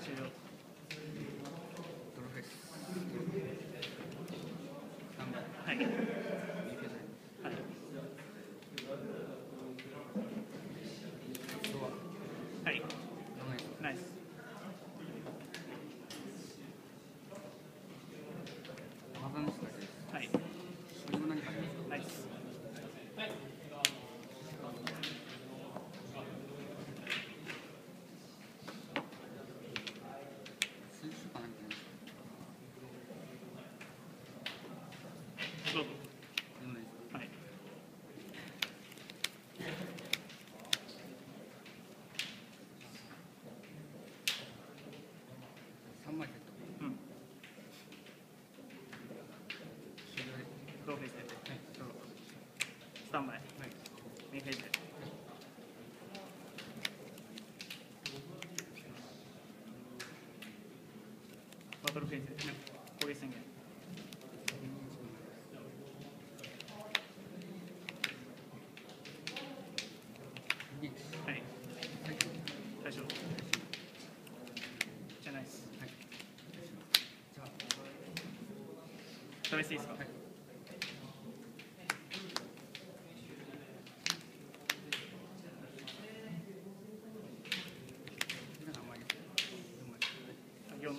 終了。 ドロフェス。 はい。はい。はい。ナイス。はい。ナイス。どうぞ。はい。 3枚セット。 うん。ローフェイスで。はい。どうぞ。スタンバイ。はい。メインフェイスで。バトルフェイスで。攻撃宣言。はい。大丈夫。じゃあナイス。はい。試していいですか？はい。4。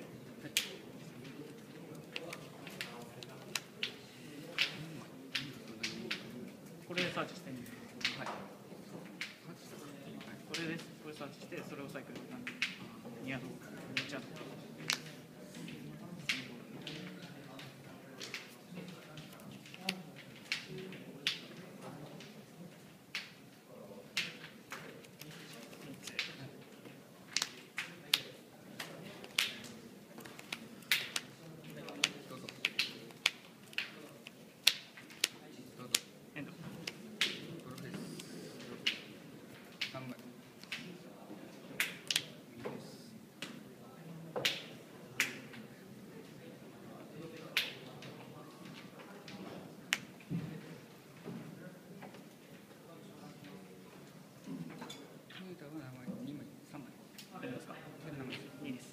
これでサーチしてみる。はい。これです。これサーチして、それをサイクルなんで。2アド、1アド。エンド。大丈夫ですか？2です。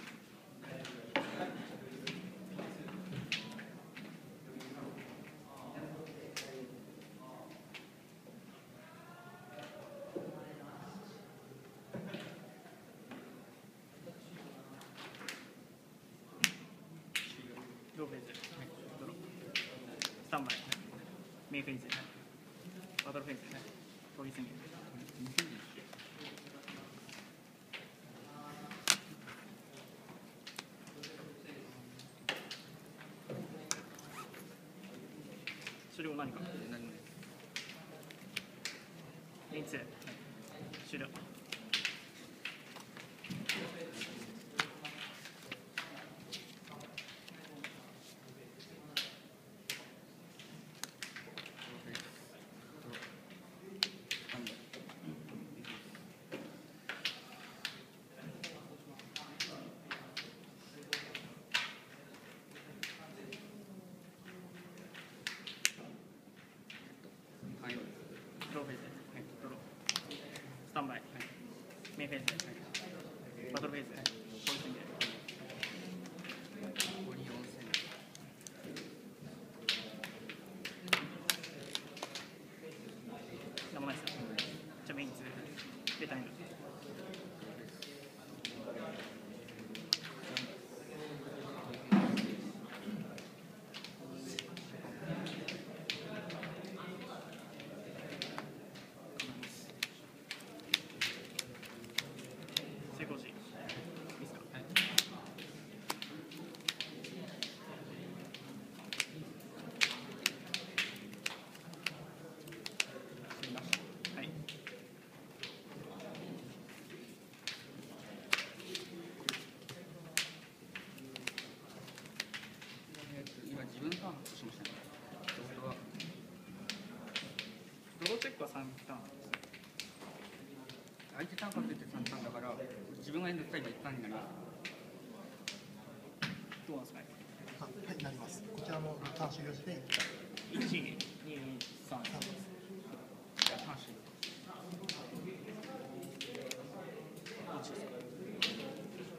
ローフェイズ。ドロー。スタンバイ。メインフェイズ。バトルフェイズ。攻撃宣言。それを何か。メイン2。終了。ローフェイズ。ドロー。スタンバイ。メインフェイズ。バトルフェイズ。攻撃宣言。なんもないですよ。じゃあメイン2。ベタエンド。成功時。いいですか？はい。はい。 今自分ターンしましたね。 ドローチェックは3ターン。 相手ターンかけて3ターンだから、自分がエンドしたら今1ターンになります。 どうなんですかね。 はい、なります。こちらもターン終了して、 1、2、3。 じゃあターン終了。 どっちですか？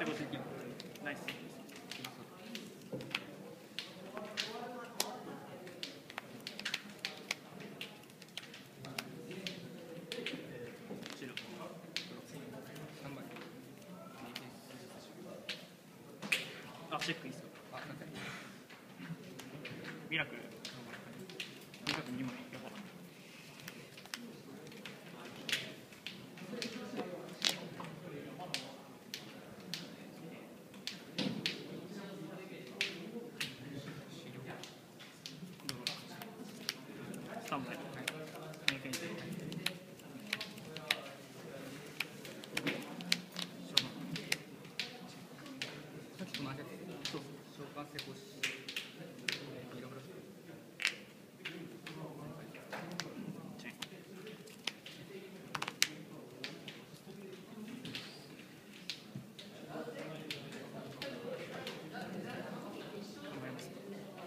動的にナイス。あ、チェックいいっすか。 あ、すみません。 ミラクル。ミラクル2枚。やば。スタンバイ。メイフェイズ。 さっきと同じやつ。 そう。 召喚成功し。いろいろ。 チェック。考えます。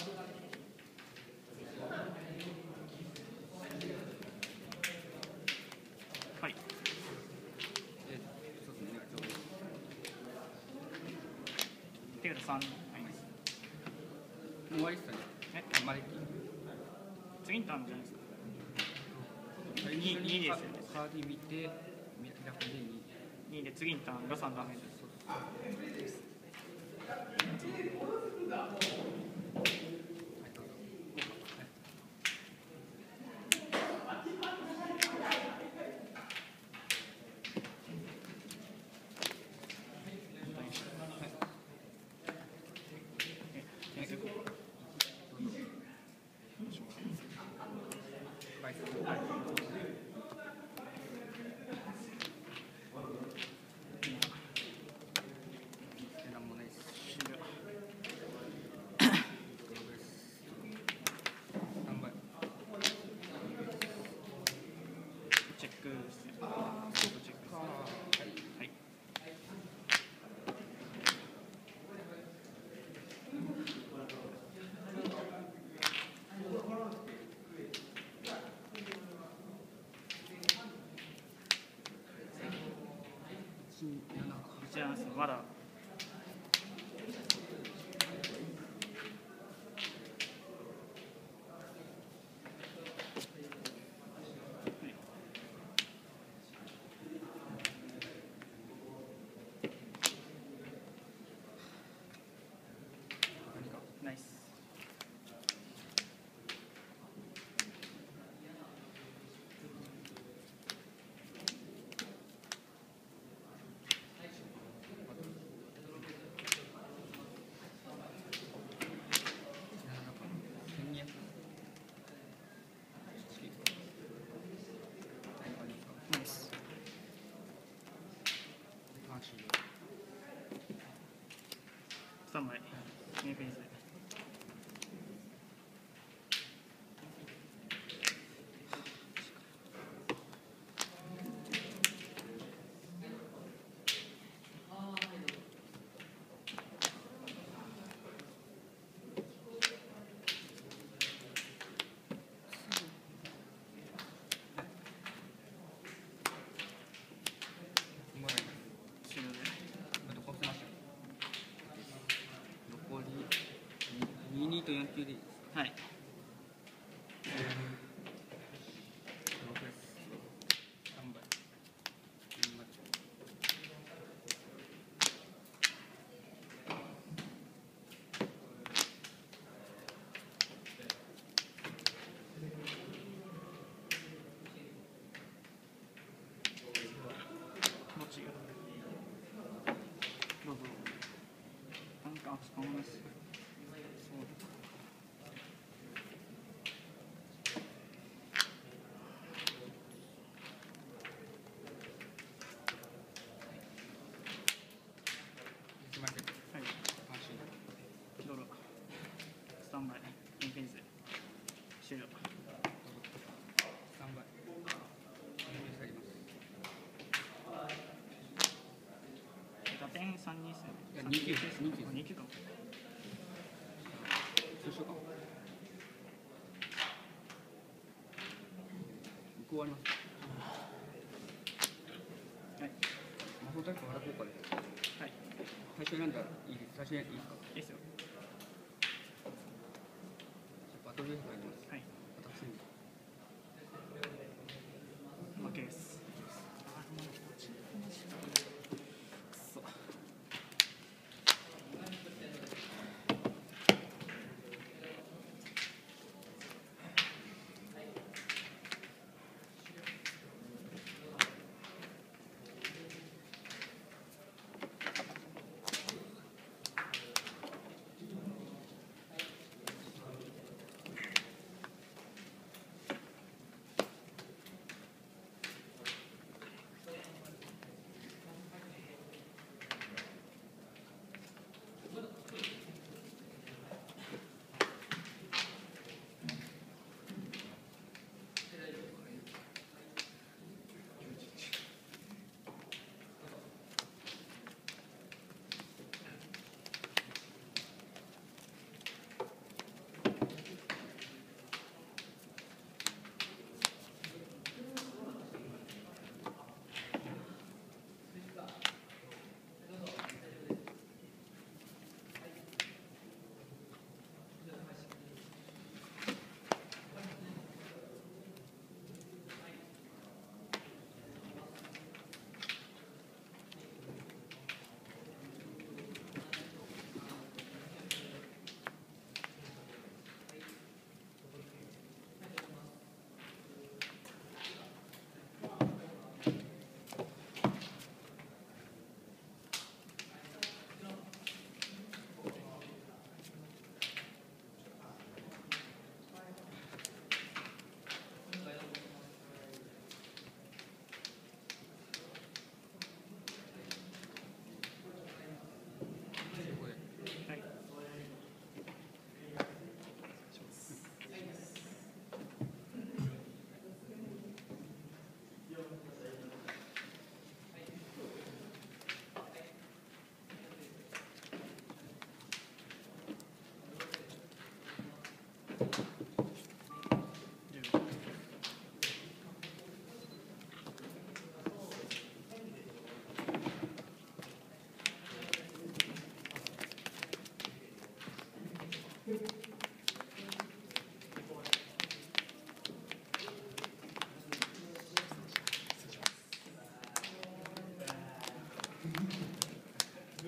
はい。 そうですね。ちょうど。 手札3あります。 もう終わりっすよね。 え、 マレキ。 次のターンじゃないですか。 2 2ですよね。 カーディ見て、ミラクルで2。 2で次のターンが3ダメージです。点数バイス。なんもないです。 死ぬ。 3倍。 チェックですね。 ああ、 チェックですね。 か。はい。 はい。1なんですよ。まだ。ナイス。ナイス。スタンバイ。メイフェイズ。終了で。 残り22と4級でいいですか。 はい。 6です。3倍。4マッチ。 どっちが。どうぞ。なんか、使わないっす。そう。 1枚で。 はい。 安心。 ドロー。スタンバイ。メイフェイズ。終了。 3倍。下げます。 打点3にですよね。 いや2級です。2級。 2級かも。 そうしようか。終わります。 はい。 魔法タイプは効果です。 はい。 最初選んだらいいです。最初選んでいいですか。 いいっすよ。 バトルフェイス入ります。 はい。 私に。 負けです。くそ。はい。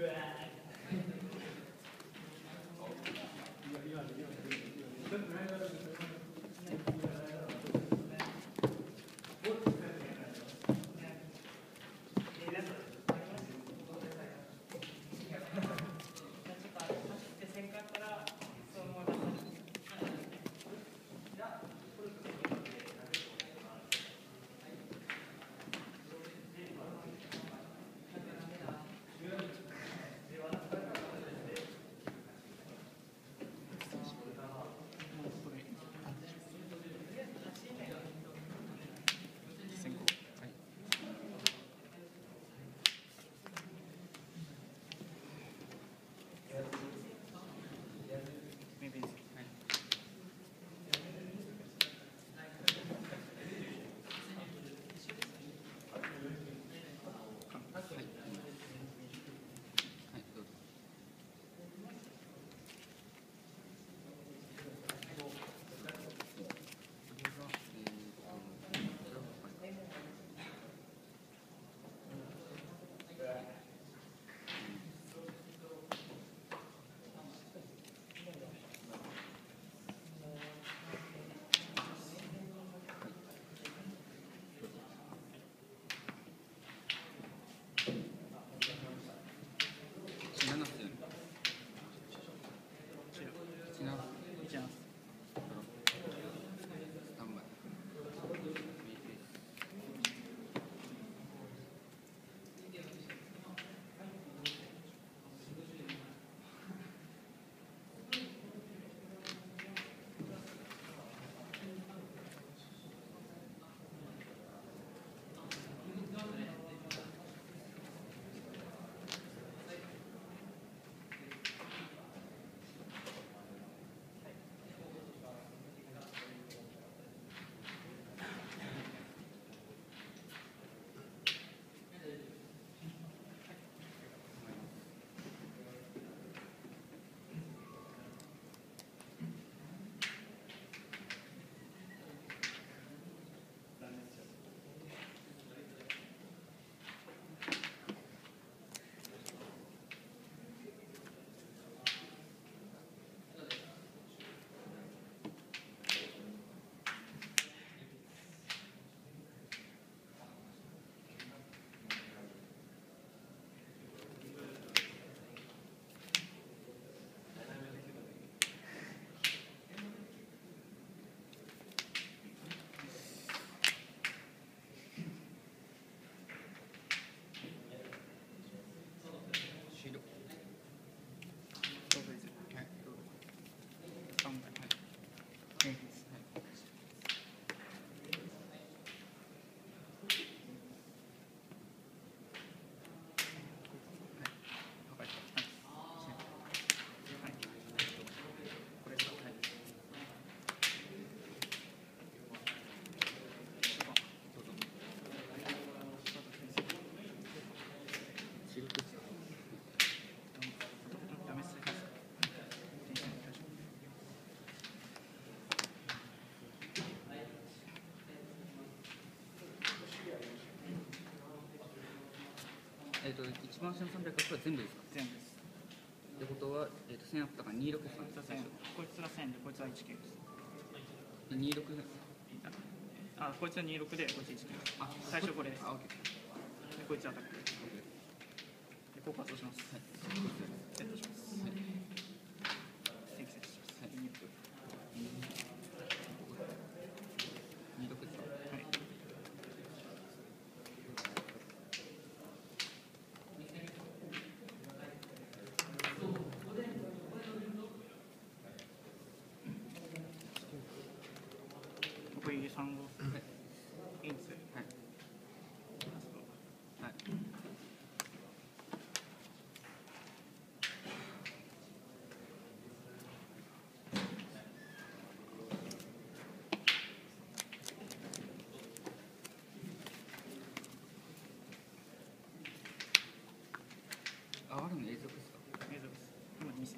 10 一番下の300はこれ全部ですか？ 全部です。 ってことは、1000あったから26ですかね。 こいつが1000で、こいつは19です。 で26。 こいつは26で、こいつ19です。最初これです。で、こいつアタック。で、ここ発動します。セットします。敵セットします。 26ですか？ はい。残り3号。インツ。 はい。はい。あるの永続ですか？ 永続です。今2000。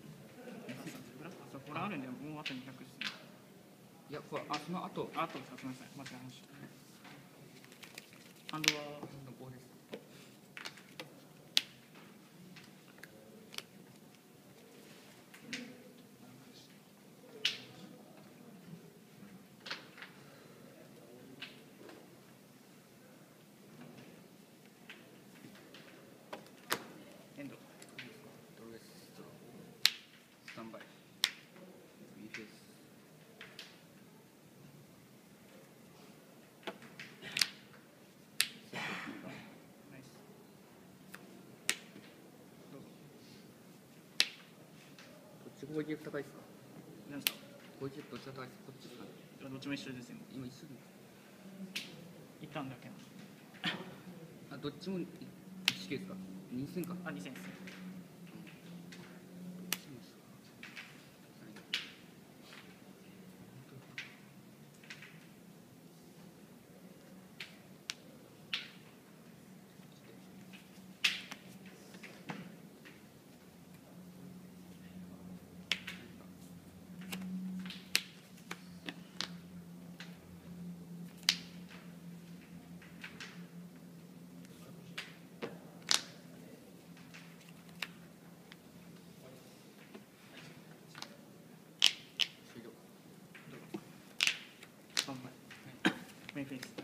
これあるんで、もうあと200ですね。 いや、これ、その後。 あとですか、すみません。間違えました。ハンドは、 の棒です。 エンド。 ドルです。スタンバイ。右フェース。 ナイス。どうぞ。 どっち攻撃高いですか？ 何ですか？ 攻撃どっちが高いですか？こっちですかね。 どっちも一緒ですよ。 今一緒に。 一旦だけな。 どっちも1系ですか？2000か。 2000です。 終了。 3枚。メインフェイス。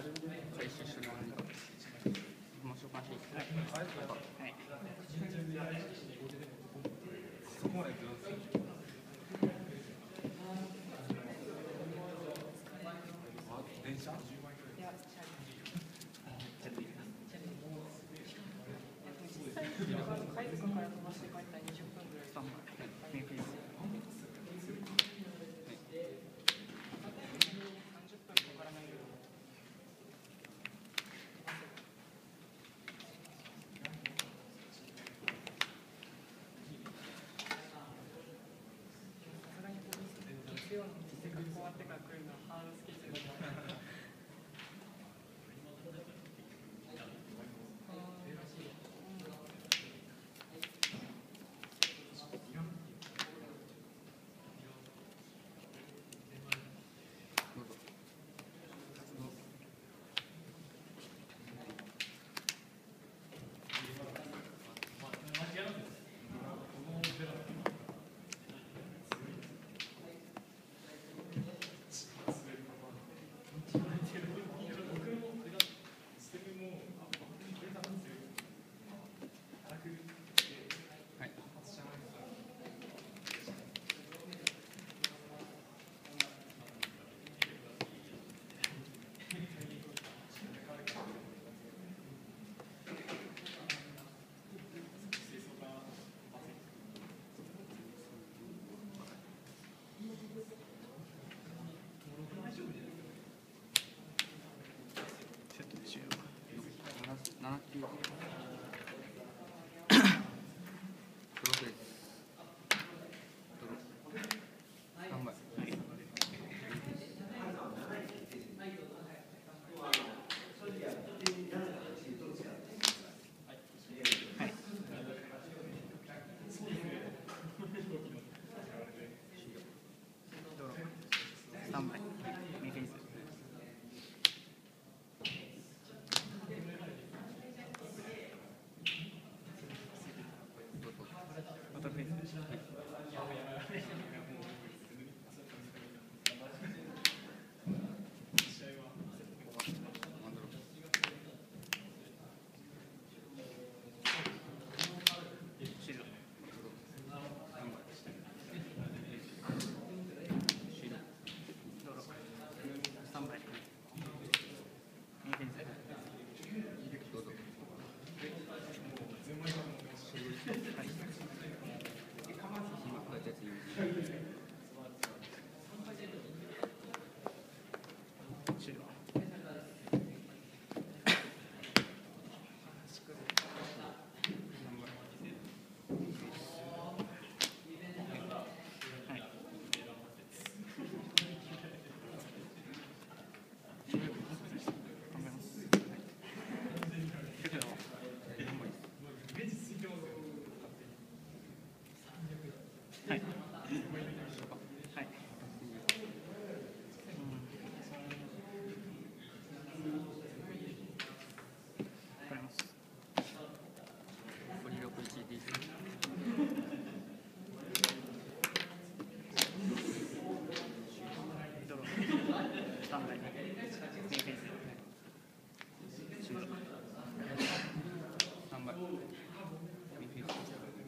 一緒に何かもう召喚していいですか。 はい。 そこまで電車？ 貝塚から飛ばして帰ったら20分ぐらい。 スタンバイ。メイクです。 30分かからないように。さすがに月曜の学校終わってから来るのはハードスケジュールだから。 セットで終了。 7級。ドロフェイス。ドロ。スタンバイ。 はい。ドロー。スタンバイ。メイクです。バトルフェイス。終了。ドロー。スタンバイ。メイクです。 どうぞ。 はい。 今こうやってやつ言う。 終了。はい。頑張ります。けど、はい。はい。わかります。 これ61 D ドロー。スタンバイ。メイクです。終了。 スタンバイ。ミフィス。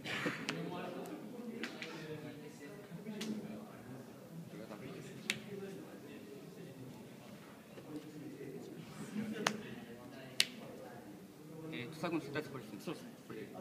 最後の世帯これですね。 そうですね。 これ。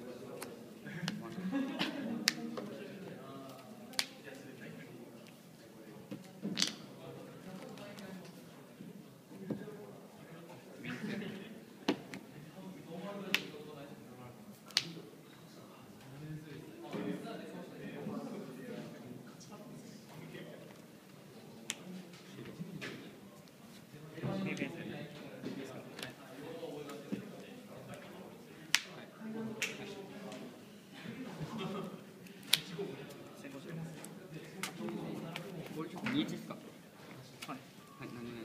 メイクです。 これ21ですか。 はい。 はい、何々。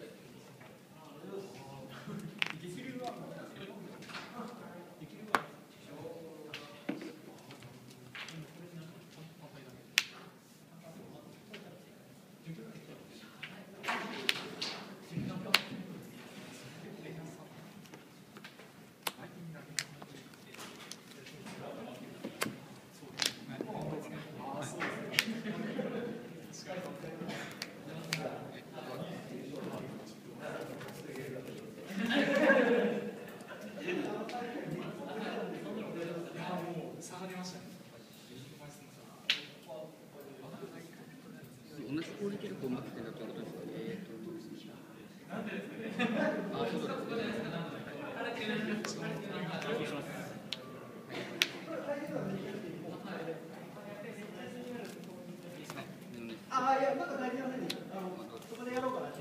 キ力をマックスでだということですか。そうですね。 そうします。 いや、まだ大事なのに、そこでやろうかなっていう。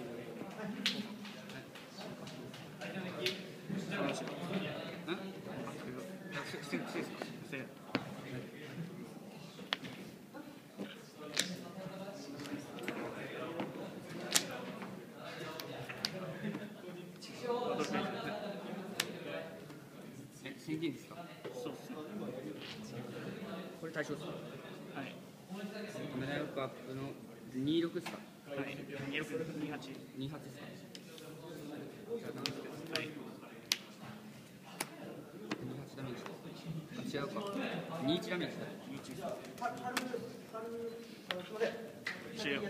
宣言ですか。 そうですね。 これ対象ですか。 はい。 カメラヨックアップの26ですか。 はい。26、28。 28ですか。 はい。 28ダメージ。違うか。21ダメージだ。 終了。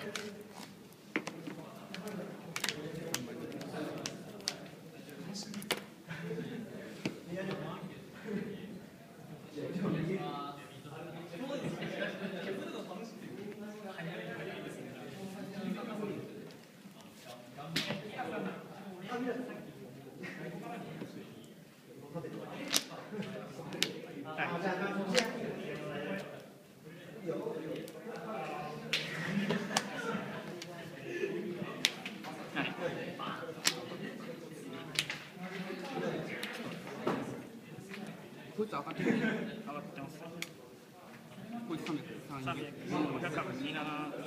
こいつ上がってる。 上がってます。 こいつ300。 300。だから27。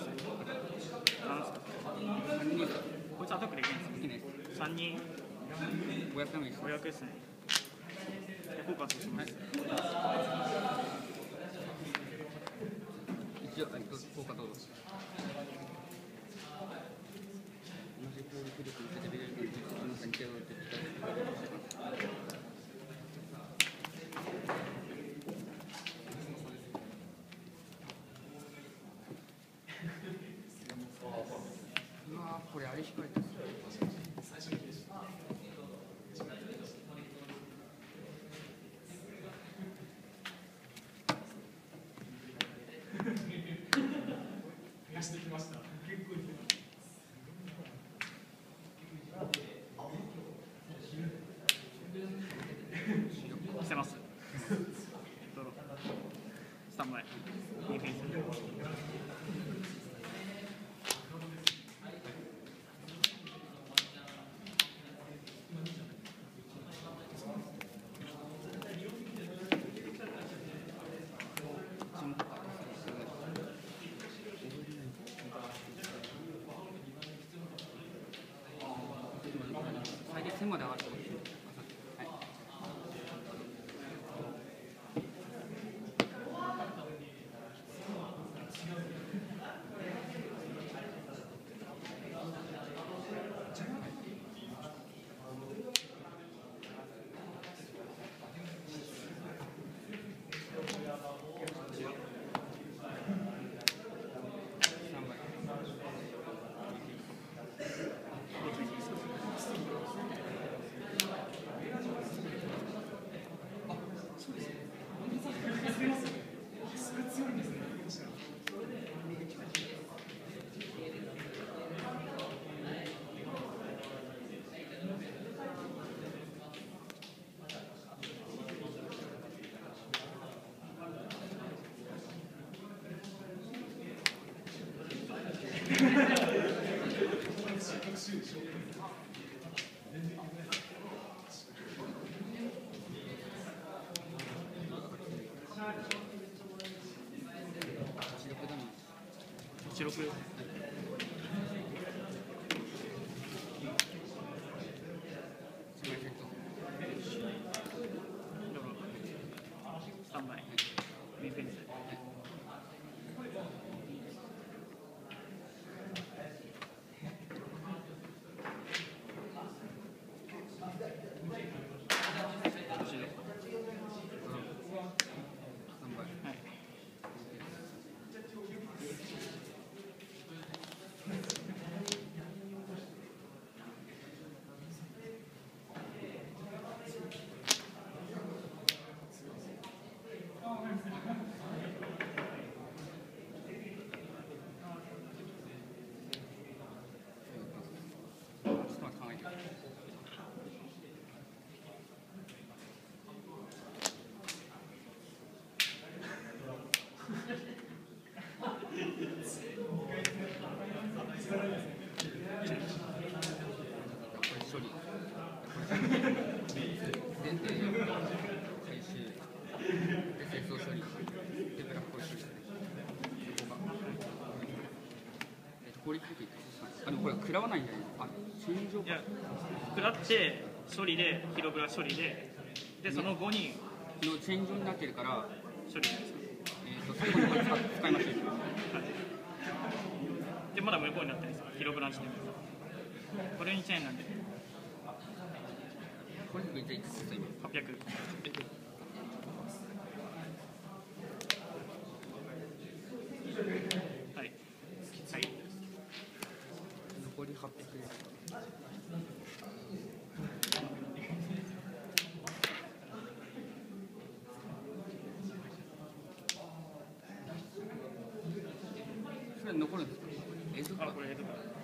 こいつアタックできないんですか。3人。 500ダメージ。 500ですね。効果とします。 一応、効果どうぞ。同じ攻撃力にレベルで実質の関係を受けてこれあれ引かれた。 捨てます。スタンバイ。いいフェイス。 最低1000まで上がってます。 16。スタンバイ。メインフェイス。 処理で、回収で、清掃処理で、ブラック処理ここが、効率的でもこれ食らわないんじゃないの？チェーン上いや、食らって処理でヒロブラ処理でその後にのチェーン上になってるから、 処理です。 最後にこれ使いましょう。 でまだ無効になってないです。ヒロブランしてる。これにチェーンなんでこれでいくつですか今 800。はい。はい。 残り800です。それ残るんですか？ これエドガー。